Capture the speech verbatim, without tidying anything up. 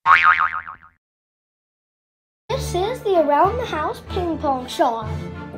This is the Around the House Ping Pong Shot.